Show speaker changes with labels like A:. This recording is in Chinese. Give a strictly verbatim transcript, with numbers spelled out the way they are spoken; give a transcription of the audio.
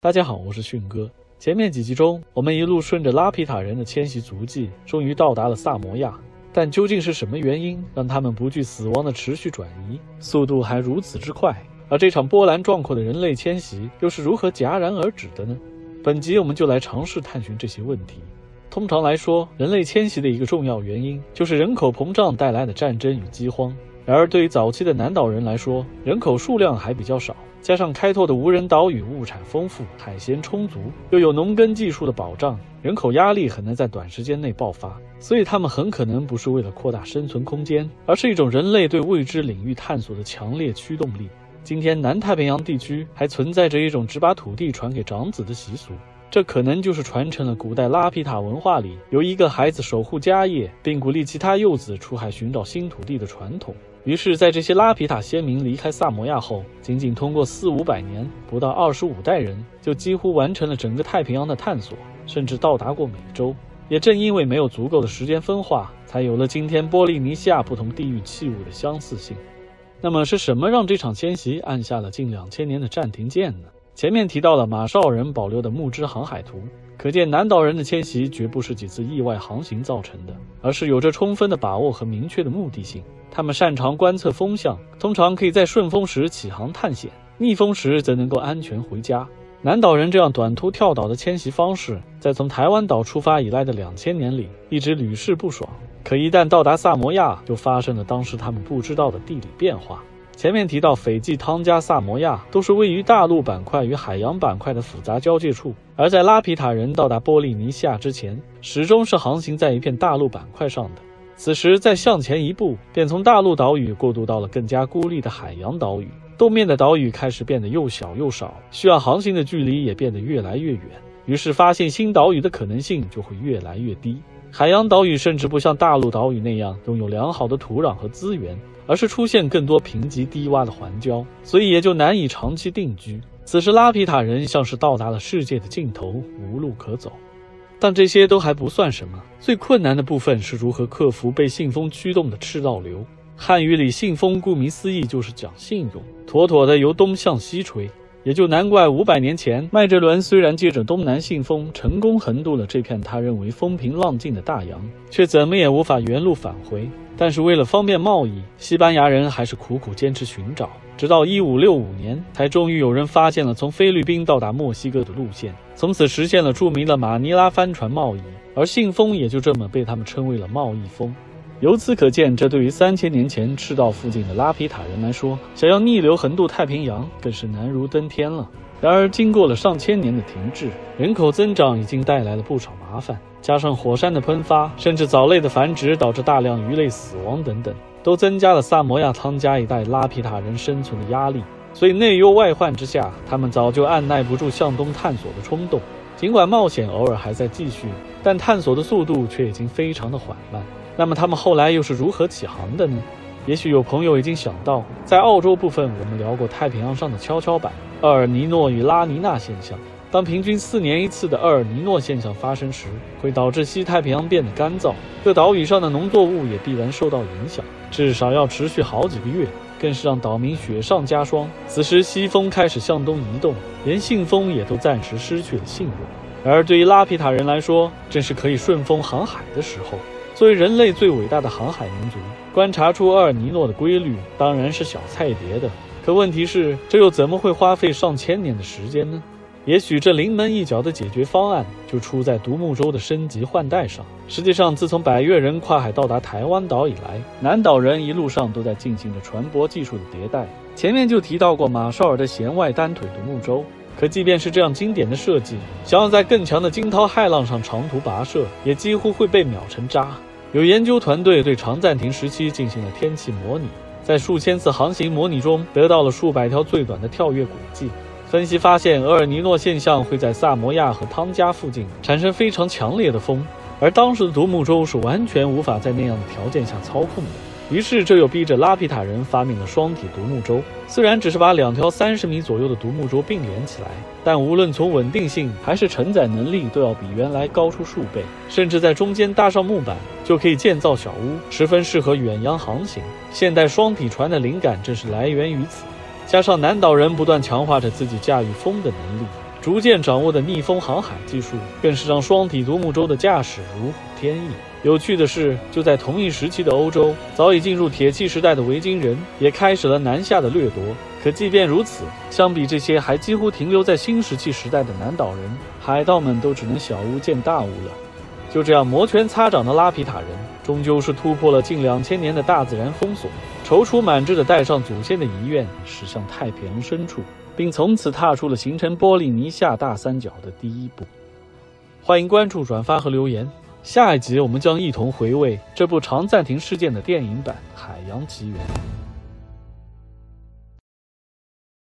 A: 大家好，我是迅哥。前面几集中，我们一路顺着拉皮塔人的迁徙足迹，终于到达了萨摩亚。但究竟是什么原因让他们不惧死亡的持续转移，速度还如此之快？而这场波澜壮阔的人类迁徙又是如何戛然而止的呢？本集我们就来尝试探寻这些问题。通常来说，人类迁徙的一个重要原因就是人口膨胀带来的战争与饥荒。然而对于早期的南岛人来说，人口数量还比较少，加上开拓的无人岛屿物产丰富，海鲜充足，又有农耕技术的保障，人口压力很难在短时间内爆发，所以他们很可能不是为了扩大生存空间，而是一种人类对未知领域探索的强烈驱动力。今天南太平洋地区还存在着一种只把土地传给长子的习俗，这可能就是传承了古代拉皮塔文化里由一个孩子守护家业，并鼓励其他幼子出海寻找新土地的传统。于是在这些拉皮塔先民离开萨摩亚后，仅仅通过四五百年，不到二十五代人，就几乎完成了整个太平洋的探索，甚至到达过美洲。也正因为没有足够的时间分化，才有了今天波利尼西亚不同地域器物的相似性。那么是什么让这场迁徙按下了近两千年的暂停键呢？前面提到了马绍尔人保留的木质航海图，可见南岛人的迁徙绝不是几次意外航行造成的，而是有着充分的把握和明确的目的性。他们擅长观测风向，通常可以在顺风时起航探险，逆风时则能够安全回家。南岛人这样短途跳岛的迁徙方式，在从台湾岛出发以来的两千年里一直屡试不爽，可一旦到达萨摩亚，就发生了当时他们不知道的地理变化。前面提到斐济、汤加、萨摩亚都是位于大陆板块与海洋板块的复杂交界处，而在拉皮塔人到达波利尼西亚之前，始终是航行在一片大陆板块上的。此时再向前一步，便从大陆岛屿过渡到了更加孤立的海洋岛屿，东面的岛屿开始变得又小又少，需要航行的距离也变得越来越远，于是发现新岛屿的可能性就会越来越低。海洋岛屿甚至不像大陆岛屿那样拥有良好的土壤和资源，而是出现更多贫瘠低洼的环礁，所以也就难以长期定居。此时拉皮塔人像是到达了世界的尽头，无路可走。但这些都还不算什么，最困难的部分是如何克服被信封驱动的赤道流。汉语里信封顾名思义就是讲信用，妥妥的由东向西吹，也就难怪五百年前麦哲伦虽然借着东南信封成功横渡了这片他认为风平浪静的大洋，却怎么也无法原路返回。但是为了方便贸易，西班牙人还是苦苦坚持寻找，直到一五六五年才终于有人发现了从菲律宾到达墨西哥的路线，从此实现了著名的马尼拉帆船贸易，而信封也就这么被他们称为了贸易风。由此可见，这对于三千年前赤道附近的拉皮塔人来说，想要逆流横渡太平洋更是难如登天了。然而经过了上千年的停滞，人口增长已经带来了不少麻烦，加上火山的喷发，甚至藻类的繁殖导致大量鱼类死亡等等，都增加了萨摩亚汤加一带拉皮塔人生存的压力。所以内忧外患之下，他们早就按耐不住向东探索的冲动。尽管冒险偶尔还在继续，但探索的速度却已经非常的缓慢。那么他们后来又是如何起航的呢？也许有朋友已经想到，在澳洲部分我们聊过太平洋上的跷跷板厄尔尼诺与拉尼娜现象。当平均四年一次的厄尔尼诺现象发生时，会导致西太平洋变得干燥，各岛屿上的农作物也必然受到影响，至少要持续好几个月，更是让岛民雪上加霜。此时西风开始向东移动，连信封也都暂时失去了信用。然而对于拉皮塔人来说，正是可以顺风航海的时候。作为人类最伟大的航海民族，观察出厄尔尼诺的规律当然是小菜一碟的。可问题是，这又怎么会花费上千年的时间呢？也许这临门一脚的解决方案就出在独木舟的升级换代上。实际上，自从百越人跨海到达台湾岛以来，南岛人一路上都在进行着船舶技术的迭代。前面就提到过马绍尔的舷外单腿独木舟，可即便是这样经典的设计，想要在更强的惊涛骇浪上长途跋涉，也几乎会被秒成渣。有研究团队对长暂停时期进行了天气模拟，在数千次航行模拟中得到了数百条最短的跳跃轨迹。分析发现，厄尔尼诺现象会在萨摩亚和汤加附近产生非常强烈的风，而当时的独木舟是完全无法在那样的条件下操控的。于是这又逼着拉皮塔人发明了双体独木舟。虽然只是把两条三十米左右的独木舟并联起来，但无论从稳定性还是承载能力都要比原来高出数倍，甚至在中间搭上木板就可以建造小屋，十分适合远洋航行。现代双体船的灵感正是来源于此。加上南岛人不断强化着自己驾驭风的能力， 逐渐掌握的逆风航海技术，更是让双体独木舟的驾驶如虎添翼。有趣的是，就在同一时期的欧洲，早已进入铁器时代的维京人也开始了南下的掠夺。可即便如此，相比这些还几乎停留在新石器时代的南岛人，海盗们都只能小巫见大巫了。就这样摩拳擦掌的拉皮塔人，终究是突破了近两千年的大自然封锁，踌躇满志地带上祖先的遗愿，驶向太平洋深处，并从此踏出了形成波利尼夏大三角的第一步。欢迎关注、转发和留言。下一集我们将一同回味这部长暂停事件的电影版《海洋奇缘》。